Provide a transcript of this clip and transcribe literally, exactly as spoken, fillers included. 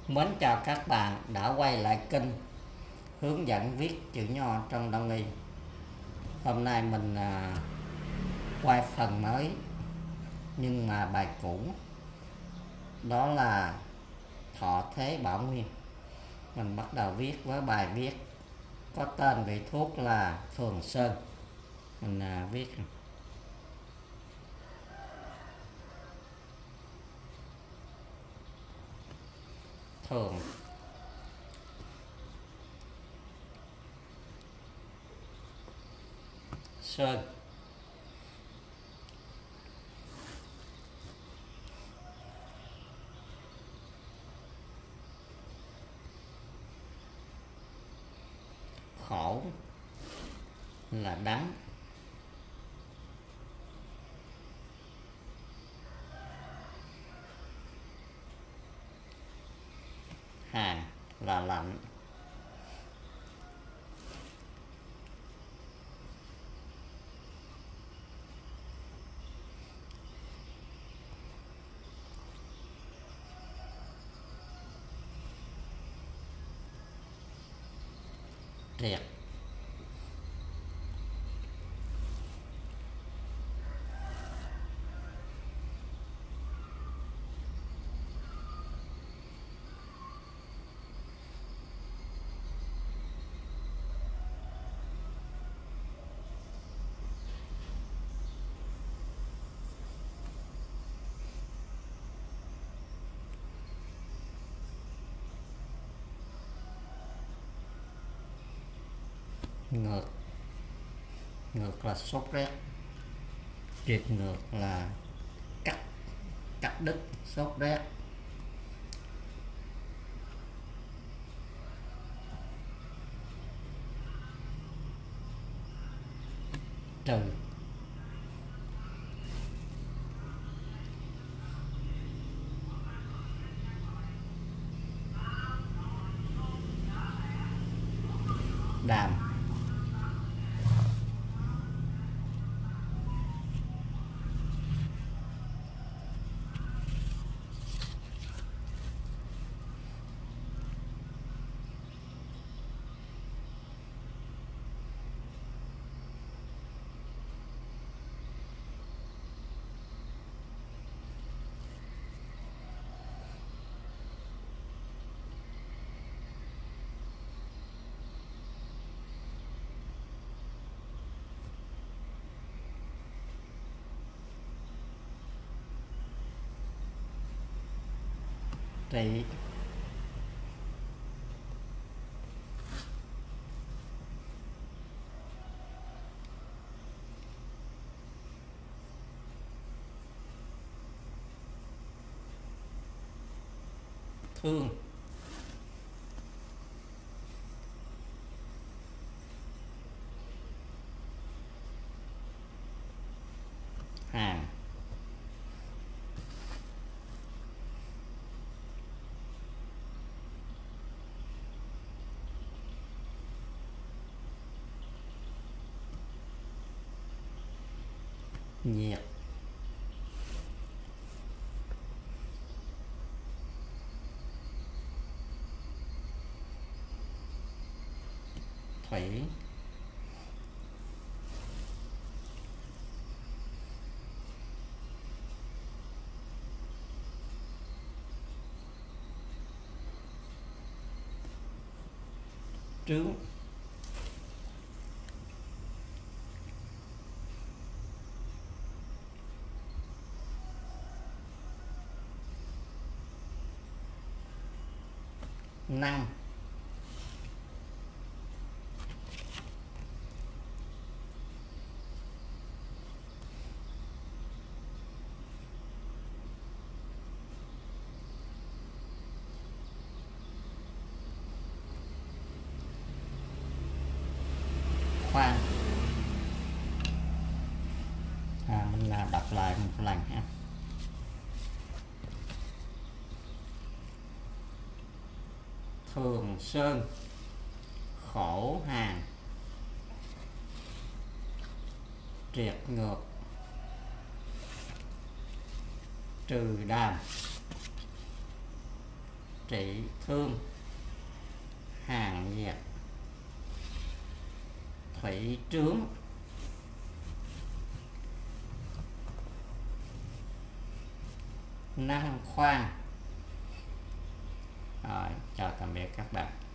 Mến chào các bạn đã quay lại kênh hướng dẫn viết chữ nho trong đông y. Hôm nay mình à, quay phần mới nhưng mà bài cũ, đó là Thọ Thế Bảo Nguyên. Mình bắt đầu viết với bài viết có tên vị thuốc là Thường Sơn. Mình à, viết Thường Sơn. Khổ là đắng, Hàn là lạnh, Triệt ngược. Ngược là sốt rét, triệt ngược là cắt cắt đứt sốt rét. Trừ đàm trị. Thương Hàn nhiệt. Thủy trướng. Năng khoan. À, mình là đọc lại một lần ha. Thường Sơn, khổ Hàn, triệt ngược, trừ đàm, trị thương, hàng diệt, thủy trướng, năng khoan. Rồi, chào tạm biệt các bạn.